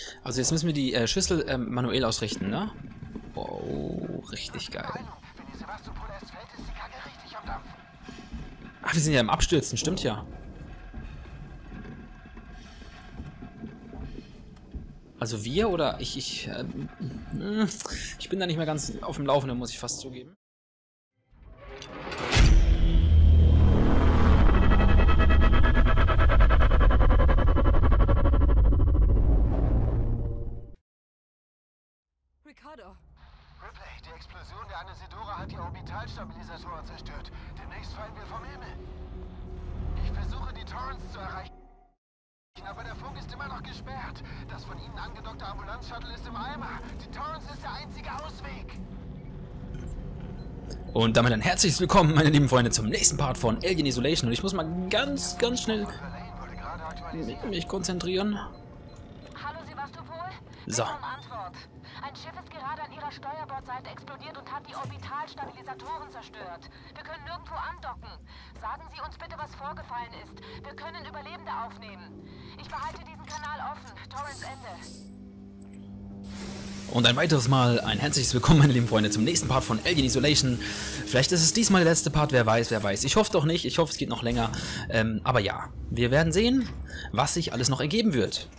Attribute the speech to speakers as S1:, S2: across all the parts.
S1: Also jetzt müssen wir die Schüssel manuell ausrichten, ne? Oh, richtig geil.
S2: Wenn die Sevastopol erst fällt, ist die Kacke richtig am Dampfen.
S1: Ach, wir sind ja im Abstürzen, stimmt ja. Also wir oder ich bin da nicht mehr ganz auf dem Laufenden, muss ich fast zugeben.
S3: Ricardo.
S2: Ripley, die Explosion der Anesidora hat die Orbitalstabilisatoren zerstört. Demnächst fallen wir vom Himmel. Ich versuche, die Torrents zu erreichen, aber der Funk ist immer noch gesperrt. Das von ihnen angedockte Ambulanz-Shuttle ist im Eimer. Die Torrents ist der einzige Ausweg.
S1: Und damit ein herzliches Willkommen, meine lieben Freunde, zum nächsten Part von Alien Isolation. Und ich muss mal ganz schnell mich konzentrieren.
S3: Hallo Sevastopol.
S1: So.
S3: Bitte um Antwort. Ein Schiff ist gerade an ihrer Steuerbordseite explodiert und hat die Orbitalstabilisatoren zerstört. Wir können nirgendwo andocken. Sagen Sie uns bitte, was vorgefallen ist. Wir können Überlebende aufnehmen. Ich behalte diesen Kanal offen. Torrents Ende.
S1: Und ein weiteres Mal ein herzliches Willkommen, meine lieben Freunde, zum nächsten Part von Alien Isolation. Vielleicht ist es diesmal der letzte Part, wer weiß, wer weiß. Ich hoffe doch nicht, ich hoffe es geht noch länger. Aber ja, wir werden sehen, was sich alles noch ergeben wird.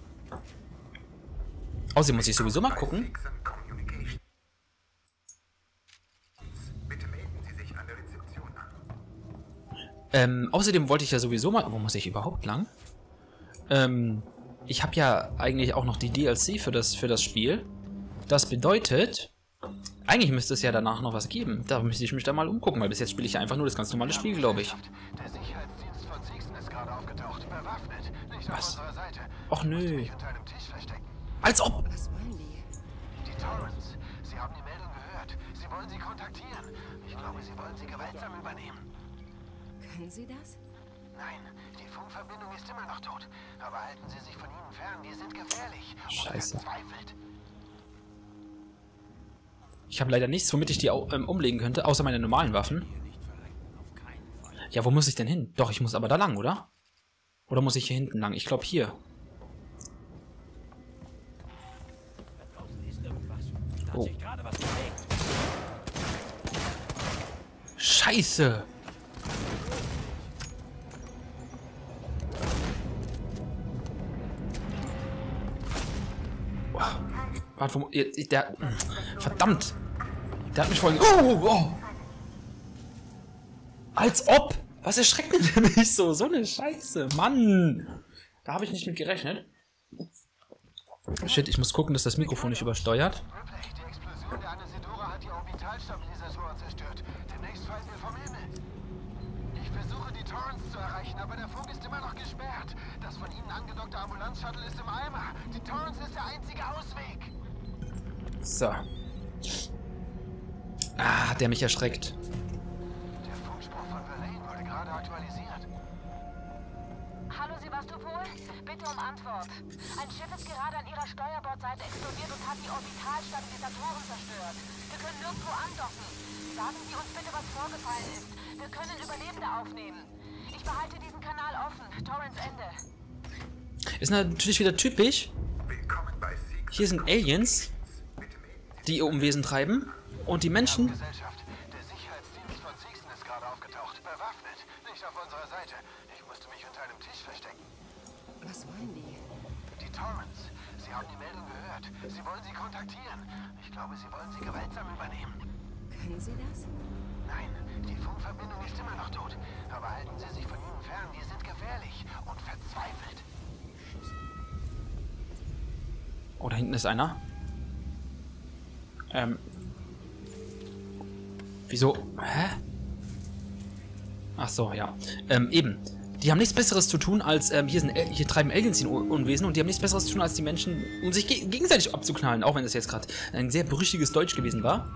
S1: Außerdem muss ich sowieso mal gucken. Außerdem wollte ich ja sowieso mal... Wo muss ich überhaupt lang? Ich habe ja eigentlich auch noch die DLC für das Spiel. Das bedeutet... Eigentlich müsste es ja danach noch was geben. Da müsste ich mich da mal umgucken, weil bis jetzt spiele ich ja einfach nur das ganz normale Spiel, glaube ich.
S2: Der Sicherheitsdienst von Sixen ist gerade aufgetaucht. Bewaffnet. Nicht auf
S1: Was?
S2: unserer Seite.
S1: Och nö.
S2: Sich unter einem Tisch verstecken.
S1: Als ob!
S3: Was wollen die?
S2: Die Torrents. Sie haben die Meldung gehört. Sie wollen sie kontaktieren. Ich glaube, sie wollen sie gewaltsam übernehmen.
S3: Können Sie das?
S2: Nein, die Funkverbindung ist immer noch tot. Aber halten Sie sich von ihnen fern. Die sind gefährlich.
S1: Scheiße.
S2: Und verzweifelt.
S1: Ich habe leider nichts, womit ich die umlegen könnte, außer meine normalen Waffen. Ja, wo muss ich denn hin? Doch, ich muss aber da lang, oder? Oder muss ich hier hinten lang? Ich glaube hier. Oh. Scheiße! Warte, der... Verdammt! Der hat mich vorhin... Oh! Als ob! Was erschreckt denn mich so? So eine Scheiße, Mann! Da habe ich nicht mit gerechnet. Shit, ich muss gucken, dass das Mikrofon nicht übersteuert.
S2: Ripley, die Explosion der Anesidora hat die Orbitalstabilisatoren zerstört. Demnächst fallen wir vom Himmel. Ich versuche, die Torrents zu erreichen, aber der Funk ist immer noch gesperrt. Das von ihnen angedockte Ambulanz-Shuttle ist im Eimer. Die Torrents ist der einzige Ausweg.
S1: So. Ah, hat der mich erschreckt.
S2: Der Funkspruch von Verlaine wurde gerade aktualisiert.
S3: Hallo Sevastopol. Bitte um Antwort. Ein Schiff ist gerade an ihrer Steuerbordseite explodiert und hat die Orbitalstabilisatoren zerstört. Wir können nirgendwo andocken. Sagen Sie uns bitte, was vorgefallen ist. Wir können Überlebende aufnehmen. Ich behalte diesen Kanal offen. Torrents Ende.
S1: Ist natürlich wieder typisch. Hier sind Aliens, die ihr Unwesen treiben. Und die Menschen...
S2: Gesellschaft, der Sicherheitsdienst von Sixen ist gerade aufgetaucht. Bewaffnet. Nicht auf unserer Seite. Ich musste mich unter einem Tisch verstecken.
S3: Was wollen die?
S2: Die Torrents. Sie haben die Meldung gehört. Sie wollen sie kontaktieren. Ich glaube, sie wollen sie gewaltsam übernehmen.
S3: Können Sie das?
S2: Nein, die Funkverbindung ist immer noch tot. Aber halten Sie sich von ihnen fern. Die sind gefährlich und verzweifelt.
S1: Oh, da hinten ist einer. Wieso? Hä? Ach so, ja. Eben. Die haben nichts Besseres zu tun, als, hier treiben Aliens ihr Unwesen und die haben nichts Besseres zu tun, als die Menschen, um sich gegenseitig abzuknallen, auch wenn das jetzt gerade ein sehr brüchiges Deutsch gewesen war.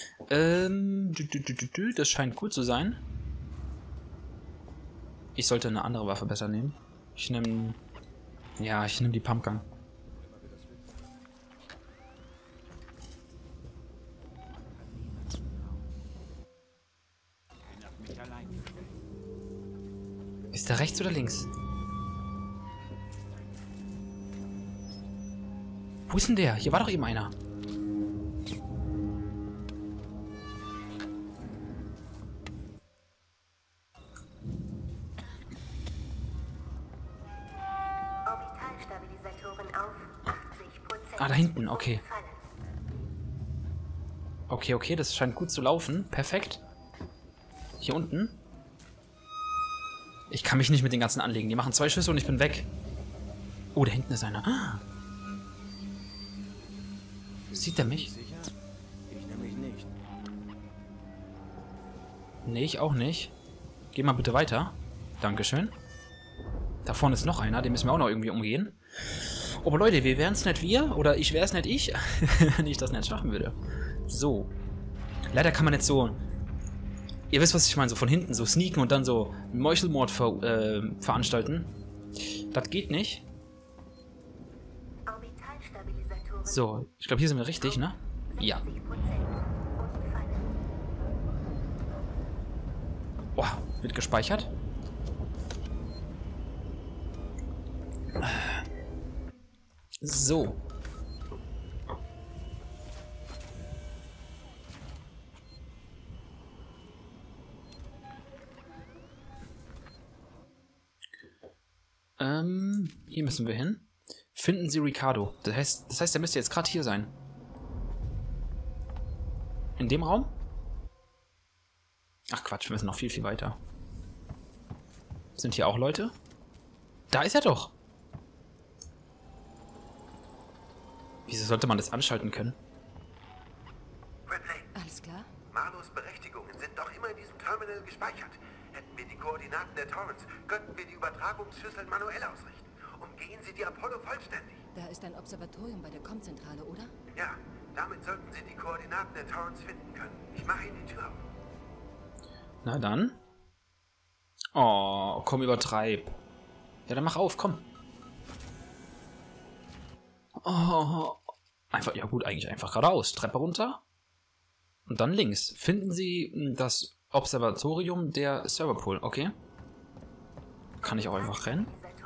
S1: Das scheint cool zu sein. Ich sollte eine andere Waffe besser nehmen. Ich nehme... Ja, ich nehme die Pumpgun. Ist der rechts oder links? Wo ist denn der? Hier war doch eben einer. Ah, da hinten, okay. Okay, okay, das scheint gut zu laufen. Perfekt. Hier unten. Ich kann mich nicht mit den ganzen anlegen. Die machen 2 Schüsse und ich bin weg. Oh, da hinten ist einer. Ah. Sieht er mich?
S4: Ich nämlich nicht.
S1: Nee, ich auch nicht. Geh mal bitte weiter. Dankeschön. Da vorne ist noch einer, den müssen wir auch noch irgendwie umgehen. Aber Leute, wir wären es nicht wir, oder ich wäre es nicht ich, wenn ich das nicht schaffen würde. So. Leider kann man nicht so... Ihr wisst, was ich meine, so von hinten so sneaken und dann so Meuchelmord veranstalten. Das geht nicht. So, ich glaube, hier sind wir richtig, ne? Ja. Boah, wird gespeichert. So. Hier müssen wir hin. Finden Sie Ricardo. Das heißt, er müsste jetzt gerade hier sein. In dem Raum? Ach Quatsch, wir müssen noch viel, viel weiter. Sind hier auch Leute? Da ist er doch. Wieso sollte man das anschalten können?
S2: Ripley,
S3: Alles klar?
S2: Marlos Berechtigungen sind doch immer in diesem Terminal gespeichert. Hätten wir die Koordinaten der Torrens, könnten wir die Übertragungsschüsseln manuell ausrichten. Umgehen Sie die Apollo vollständig.
S3: Da ist ein Observatorium bei der Com-Zentrale, oder?
S2: Ja, damit sollten Sie die Koordinaten der Torrens finden können. Ich mache Ihnen die Tür auf.
S1: Na dann. Oh, komm, übertreib. Ja, dann mach auf, komm. Oh, einfach, ja gut, eigentlich einfach geradeaus. Treppe runter. Und dann links. Finden Sie das Observatorium der Serverpool. Okay. Kann ich auch einfach rennen?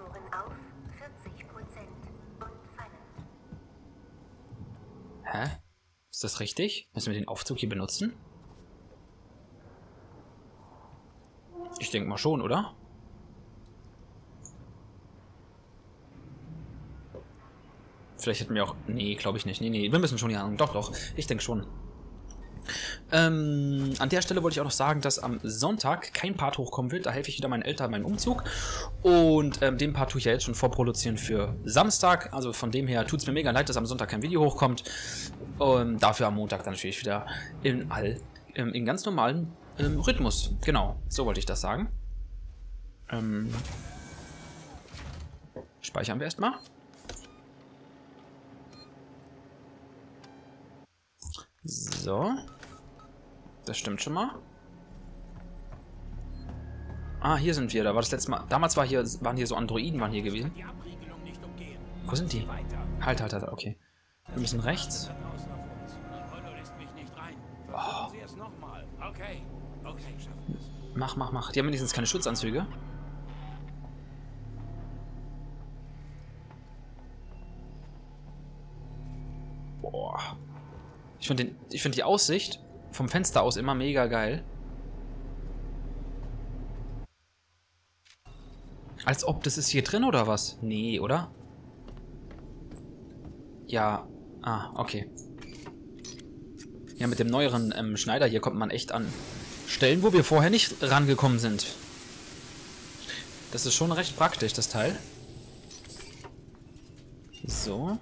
S1: Hä? Ist das richtig? Müssen wir den Aufzug hier benutzen? Ich denke mal schon, oder? Vielleicht hätten wir auch... Nee, glaube ich nicht. Nee, wir müssen schon hier an. Doch, doch. Ich denke schon. An der Stelle wollte ich auch noch sagen, dass am Sonntag kein Part hochkommen wird. Da helfe ich wieder meinen Eltern beim Umzug. Und den Part tue ich ja jetzt schon vorproduzieren für Samstag. Also von dem her tut es mir mega leid, dass am Sonntag kein Video hochkommt. Dafür am Montag dann natürlich wieder in ganz normalen Rhythmus. Genau, so wollte ich das sagen. Speichern wir erstmal. So. Das stimmt schon mal. Ah, hier sind wir. Da war das letzte Mal. Damals waren hier so Androiden waren hier gewesen. Wo sind die? Halt. Okay. Wir müssen rechts. Oh. Mach. Die haben wenigstens keine Schutzanzüge. Boah. Ich finde die Aussicht vom Fenster aus immer mega geil. Als ob, das ist hier drin oder was? Nee, oder? Ja. Ah, okay. Ja, mit dem neueren Schneider hier kommt man echt an Stellen, wo wir vorher nicht rangekommen sind. Das ist schon recht praktisch, das Teil. So.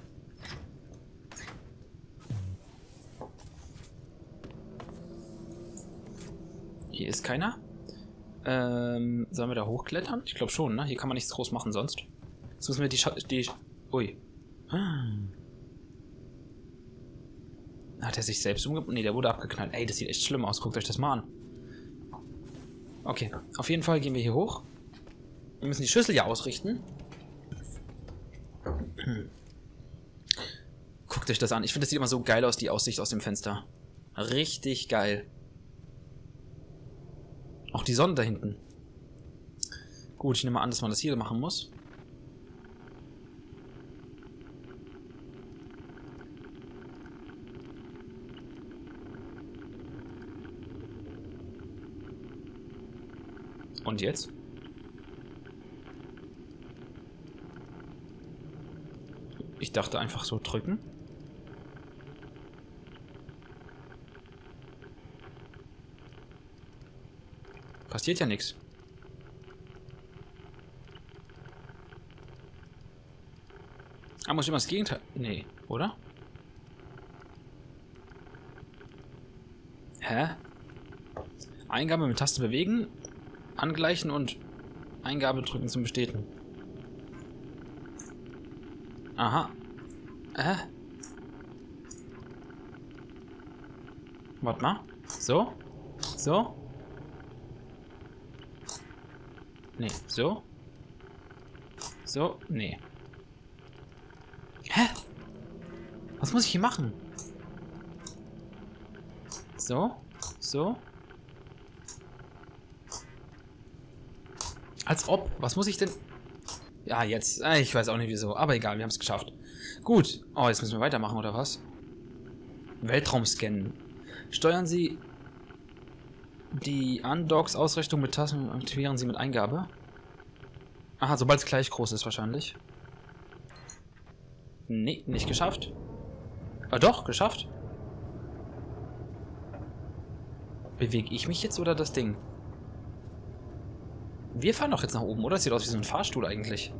S1: Hier ist keiner. Sollen wir da hochklettern? Ich glaube schon, ne? Hier kann man nichts groß machen sonst. Jetzt müssen wir Ui. Hat er sich selbst umgebracht? Ne, der wurde abgeknallt. Ey, das sieht echt schlimm aus. Guckt euch das mal an. Okay, auf jeden Fall gehen wir hier hoch. Wir müssen die Schüssel ja ausrichten. Guckt euch das an. Ich finde, das sieht immer so geil aus, die Aussicht aus dem Fenster. Richtig geil. Auch die Sonne da hinten. Gut, ich nehme mal an, dass man das hier machen muss. Und jetzt? Ich dachte einfach so drücken. Passiert ja nichts. Ah, muss ich immer das Gegenteil... Nee, oder? Hä? Eingabe mit Taste bewegen, angleichen und Eingabe drücken zum Bestätigen. Aha. Warte mal. So? So? Nee, so? So? Nee. Hä? Was muss ich hier machen? So? So? Als ob. Was muss ich denn... Ja, jetzt. Ich weiß auch nicht wieso. Aber egal, wir haben es geschafft. Gut. Oh, jetzt müssen wir weitermachen, oder was? Weltraum scannen. Steuern Sie die Undocks-Ausrichtung mit Tasten und aktivieren Sie mit Eingabe. Aha, sobald es gleich groß ist wahrscheinlich. Nee, nicht geschafft. Ah, doch, geschafft. Bewege ich mich jetzt oder das Ding? Wir fahren doch jetzt nach oben, oder? Das sieht aus wie so ein Fahrstuhl eigentlich.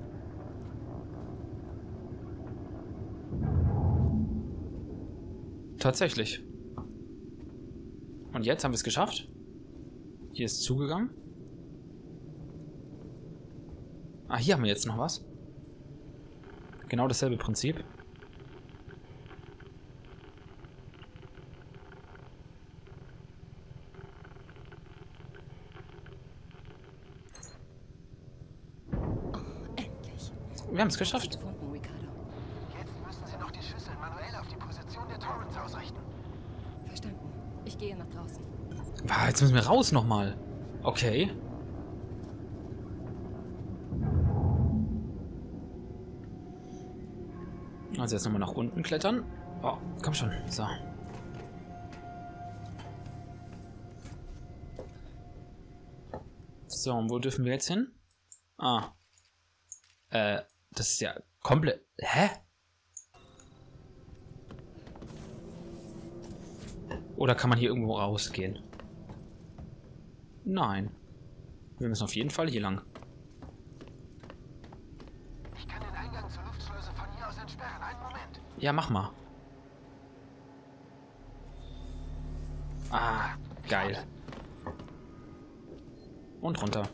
S1: Tatsächlich. Und jetzt haben wir es geschafft. Hier ist zugegangen. Ah, hier haben wir jetzt noch was. Genau dasselbe Prinzip. Wir haben es geschafft.
S2: Jetzt müssen Sie noch die Schüssel manuell auf die Position der Torrents ausrichten.
S3: Verstanden. Ich gehe nach draußen.
S1: Jetzt müssen wir raus nochmal. Okay. Also jetzt nochmal nach unten klettern. Oh, komm schon. So. So, und wo dürfen wir jetzt hin? Ah. Das ist ja komplett... Hä? Oder kann man hier irgendwo rausgehen? Nein. Wir müssen auf jeden Fall hier lang.
S2: Ich kann den Eingang zur Luftschleuse von hier aus entsperren. Einen Moment.
S1: Ja, mach mal. Ah, geil. Und runter.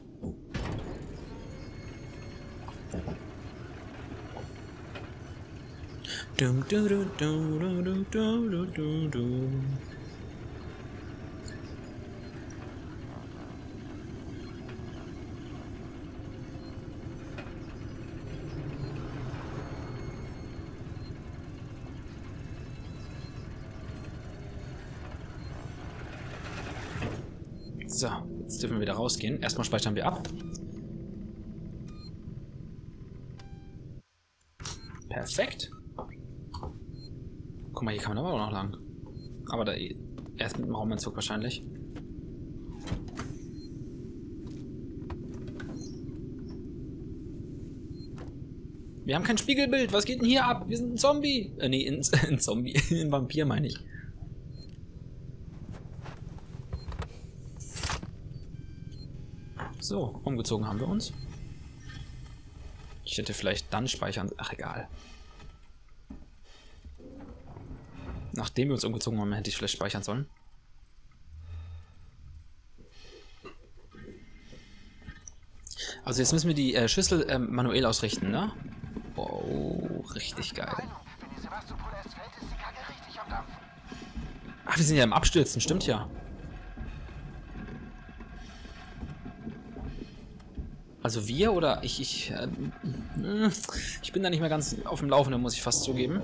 S1: Dum, du, du, du, du, du, du, du. So, jetzt dürfen wir wieder rausgehen. Erstmal speichern wir ab. Perfekt. Guck mal, hier kann man aber auch noch lang. Aber da erst mit dem Raumanzug wahrscheinlich. Wir haben kein Spiegelbild. Was geht denn hier ab? Wir sind ein Zombie. Nee, ein Zombie. Ein Vampir meine ich. So, umgezogen haben wir uns. Ich hätte vielleicht dann speichern... Ach, egal. Nachdem wir uns umgezogen haben, hätte ich vielleicht speichern sollen. Also jetzt müssen wir die Schüssel manuell ausrichten, ne? Oh, richtig geil.
S2: Wenn die Sevastopol erst fällt, ist die Kacke richtig am Dampfen.
S1: Ach, wir sind ja im Abstürzen, stimmt ja. Also wir oder ich bin da nicht mehr ganz auf dem Laufenden, muss ich fast zugeben.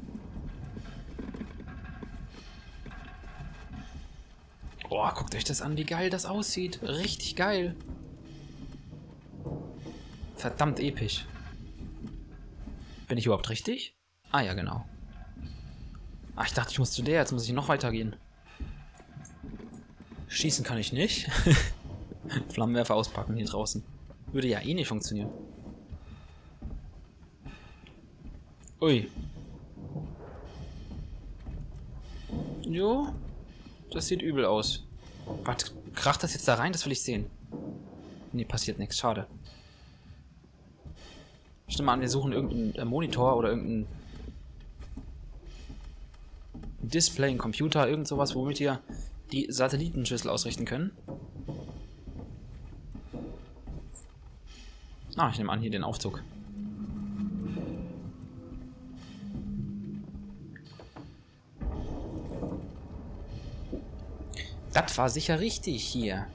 S1: Boah, guckt euch das an, wie geil das aussieht. Richtig geil. Verdammt episch. Bin ich überhaupt richtig? Ah ja, genau. Ah, ich dachte, ich muss zu der. Jetzt muss ich noch weiter gehen. Schießen kann ich nicht. Flammenwerfer auspacken hier draußen. Würde ja eh nicht funktionieren. Ui. Jo. Das sieht übel aus. Was? Kracht das jetzt da rein? Das will ich sehen. Nee, passiert nichts. Schade. Ich nehme an, wir suchen irgendeinen Monitor oder irgendein Display, ein Computer, irgend sowas, womit wir die Satellitenschüssel ausrichten können. Ah, ich nehme an, hier den Aufzug. Das war sicher richtig hier.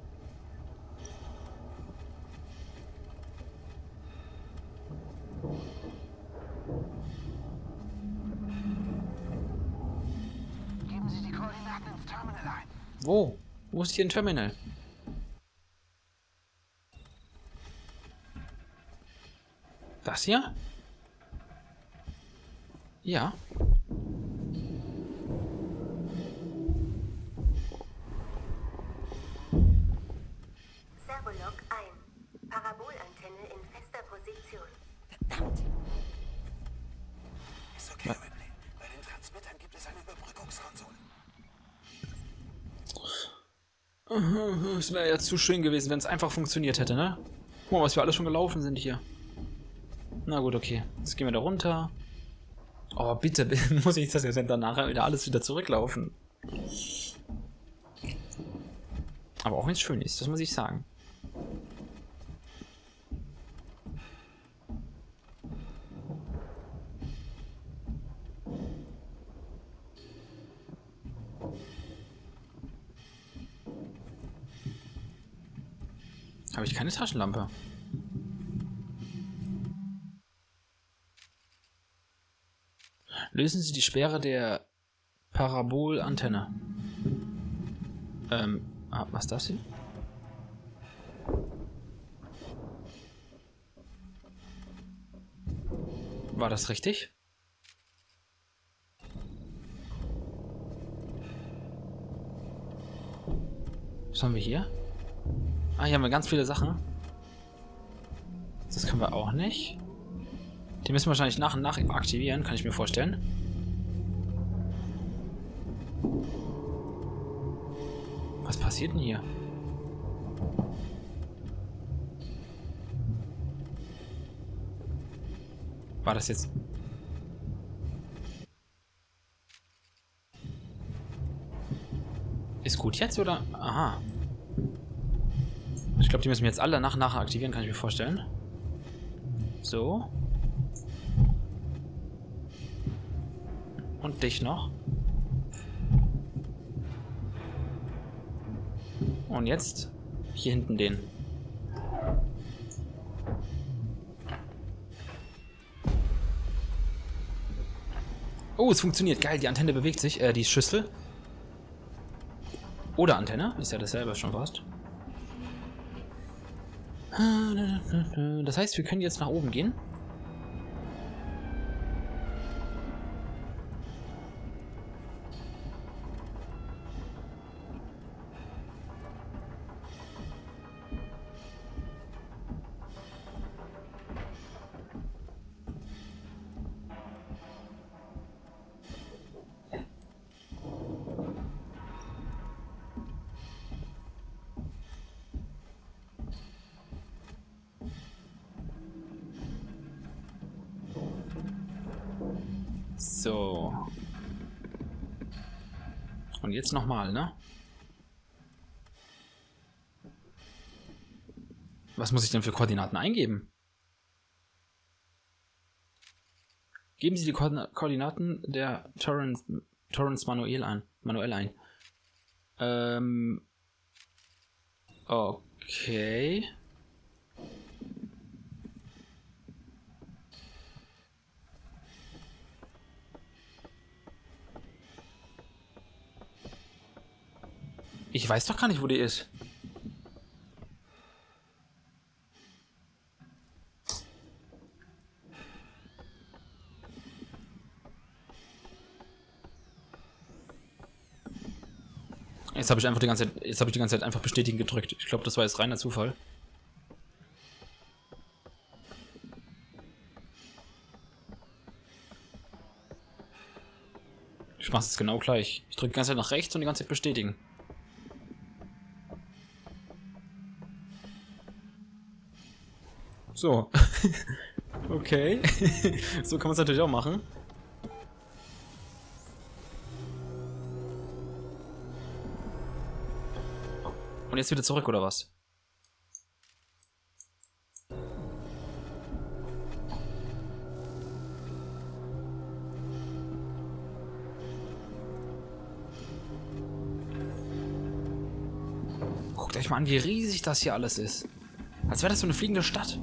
S2: Geben Sie die Koordinaten ins Terminal ein.
S1: Wo? Wo ist hier ein Terminal? Das hier? Ja.
S5: Servolog ein. Parabolantenne in fester Position.
S2: Ist okay, Whitney. Bei den Transmittern gibt es eine Überbrückungskonsole.
S1: Es wäre ja zu schön gewesen, wenn es einfach funktioniert hätte, ne? Guck mal, was wir alle schon gelaufen sind hier. Na gut, okay. Jetzt gehen wir da runter. Oh, bitte, muss ich das jetzt dann nachher wieder zurücklaufen. Aber auch wenn es schön ist, das muss ich sagen. Habe ich keine Taschenlampe? Lösen Sie die Sperre der Parabolantenne. Was ist das hier? War das richtig? Was haben wir hier? Ah, hier haben wir ganz viele Sachen. Das können wir auch nicht. Die müssen wir wahrscheinlich nach und nach aktivieren, kann ich mir vorstellen. Was passiert denn hier? War das jetzt... Ist gut jetzt, oder? Aha. Ich glaube, die müssen wir jetzt alle nach und nach aktivieren, kann ich mir vorstellen. So. Und dich noch. Und jetzt hier hinten den. Oh, es funktioniert. Geil, die Antenne bewegt sich. Die Schüssel. Oder Antenne. Ist ja dasselbe schon fast. Das heißt, wir können jetzt nach oben gehen. So. Und jetzt nochmal, ne? Was muss ich denn für Koordinaten eingeben? Geben Sie die Koordinaten der Torrens manuell ein. Okay. Ich weiß doch gar nicht, wo die ist. Jetzt habe ich einfach die ganze Zeit einfach bestätigen gedrückt. Ich glaube, das war jetzt reiner Zufall. Ich mache es genau gleich. Ich drücke die ganze Zeit nach rechts und die ganze Zeit bestätigen. So. Okay. So kann man es natürlich auch machen. Und jetzt wieder zurück, oder was? Guckt euch mal an, wie riesig das hier alles ist. Als wäre das so eine fliegende Stadt.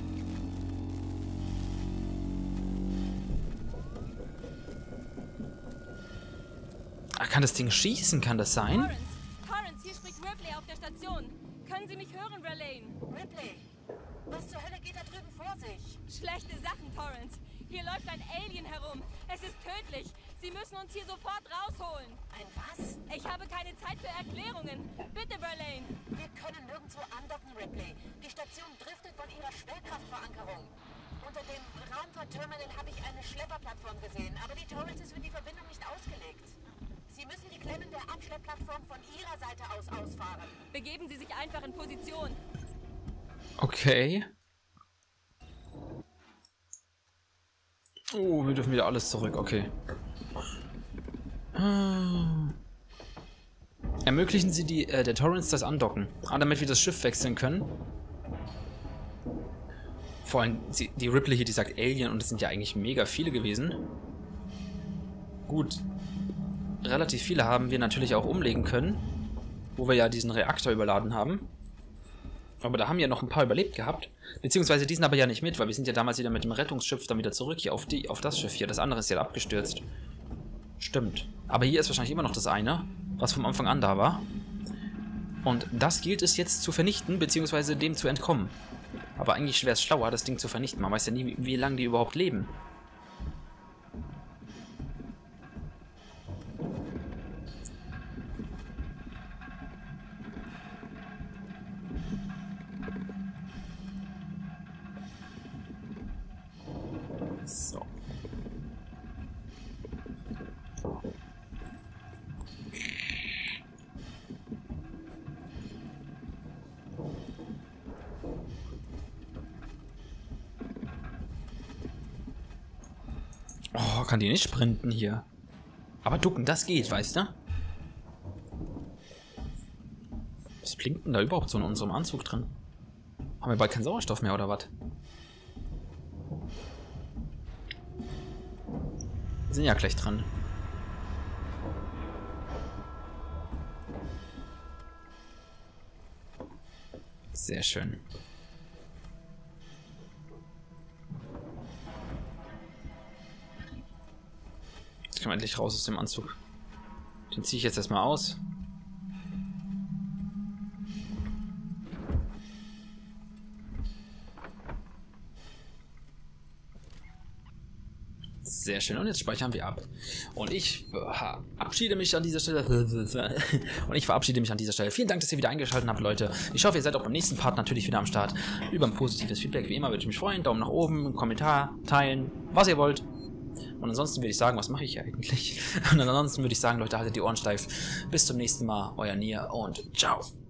S1: Ach, kann das Ding schießen? Kann das sein?
S6: Torrance, hier spricht Ripley auf der Station. Können Sie mich hören, Verlaine?
S3: Ripley, was zur Hölle geht da drüben vor sich?
S6: Schlechte Sachen, Torrance. Hier läuft ein Alien herum. Es ist tödlich. Sie müssen uns hier sofort rausholen.
S3: Ein was?
S6: Ich habe keine Zeit für Erklärungen. Bitte, Verlaine.
S3: Wir können nirgendwo andocken, Ripley. Die Station driftet von ihrer Schwerkraftverankerung. Unter dem Raumfahrtterminal habe ich eine Schlepperplattform gesehen, aber die Torrance ist für die Verbindung nicht ausgelegt. Sie müssen die Klemmen der Abschleppplattform von Ihrer Seite aus ausfahren.
S6: Begeben Sie sich einfach in Position.
S1: Okay. Oh, wir dürfen wieder alles zurück, okay. Ermöglichen Sie der Torrance das Andocken, damit wir das Schiff wechseln können. Vor allem die Ripley hier, die sagt Alien und es sind ja eigentlich mega viele gewesen. Gut. Relativ viele haben wir natürlich auch umlegen können, wo wir ja diesen Reaktor überladen haben. Aber da haben ja noch ein paar überlebt gehabt. Beziehungsweise die sind aber ja nicht mit, weil wir sind ja damals wieder mit dem Rettungsschiff dann wieder zurück hier auf das Schiff hier. Das andere ist ja abgestürzt. Stimmt. Aber hier ist wahrscheinlich immer noch das eine, was vom Anfang an da war. Und das gilt es jetzt zu vernichten, beziehungsweise dem zu entkommen. Aber eigentlich wäre es schlauer, das Ding zu vernichten. Man weiß ja nie, wie lange die überhaupt leben. So. Oh, kann die nicht sprinten hier. Aber ducken, das geht, weißt du? Was blinkt denn da überhaupt so in unserem Anzug drin? Haben wir bald keinen Sauerstoff mehr, oder was? Wir sind ja gleich dran. Sehr schön. Jetzt können wir endlich raus aus dem Anzug. Den ziehe ich jetzt erstmal aus. Sehr schön. Und jetzt speichern wir ab. Und ich verabschiede mich an dieser Stelle. Vielen Dank, dass ihr wieder eingeschaltet habt, Leute. Ich hoffe, ihr seid auch beim nächsten Part natürlich wieder am Start. Über ein positives Feedback, wie immer, würde ich mich freuen. Daumen nach oben, Kommentar, teilen, was ihr wollt. Und ansonsten würde ich sagen, was mache ich hier eigentlich? Und ansonsten würde ich sagen, Leute, haltet die Ohren steif. Bis zum nächsten Mal, euer Nier und ciao.